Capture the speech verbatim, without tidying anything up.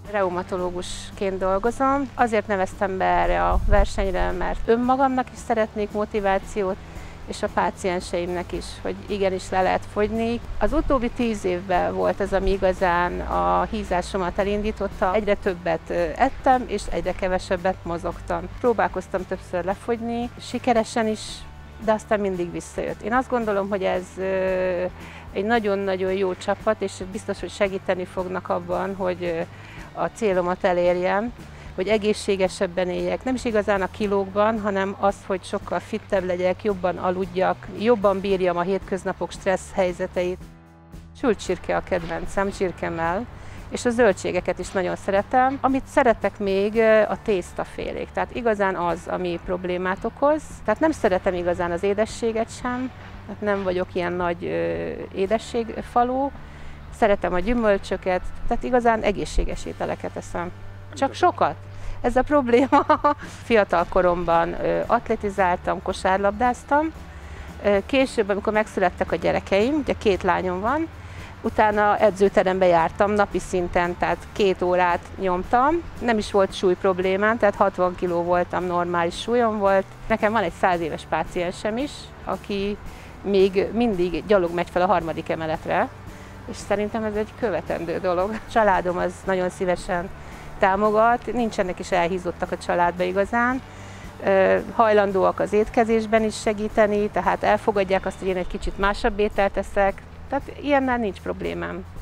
Reumatológusként dolgozom. Azért neveztem be erre a versenyre, mert önmagamnak is szeretnék motivációt, és a pácienseimnek is, hogy igenis le lehet fogyni. Az utóbbi tíz évben volt ez, ami igazán a hízásomat elindította. Egyre többet ettem, és egyre kevesebbet mozogtam. Próbálkoztam többször lefogyni, sikeresen is, de aztán mindig visszajött. Én azt gondolom, hogy ez egy nagyon-nagyon jó csapat, és biztos, hogy segíteni fognak abban, hogy a célomat elérjem, hogy egészségesebben éljek. Nem is igazán a kilókban, hanem az, hogy sokkal fittebb legyek, jobban aludjak, jobban bírjam a hétköznapok stressz helyzeteit. Sült csirke a kedvencem, csirkemell, és a zöldségeket is nagyon szeretem. Amit szeretek még, a tésztafélék, tehát igazán az, ami problémát okoz. Tehát nem szeretem igazán az édességet sem, tehát nem vagyok ilyen nagy édességfalú. Szeretem a gyümölcsöket, tehát igazán egészséges ételeket eszem. Csak sokat. Ez a probléma. Fiatal koromban atletizáltam, kosárlabdáztam. Később, amikor megszülettek a gyerekeim, ugye két lányom van, utána edzőterembe jártam napi szinten, tehát két órát nyomtam. Nem is volt súly problémám, tehát hatvan kiló voltam, normális súlyom volt. Nekem van egy száz éves páciensem is, aki még mindig gyalog megy fel a harmadik emeletre, és szerintem ez egy követendő dolog. A családom az nagyon szívesen támogat, nincsenek is elhízottak a családba igazán. Hajlandóak az étkezésben is segíteni, tehát elfogadják azt, hogy én egy kicsit másabb ételt eszek, tehát ilyennel nincs problémám.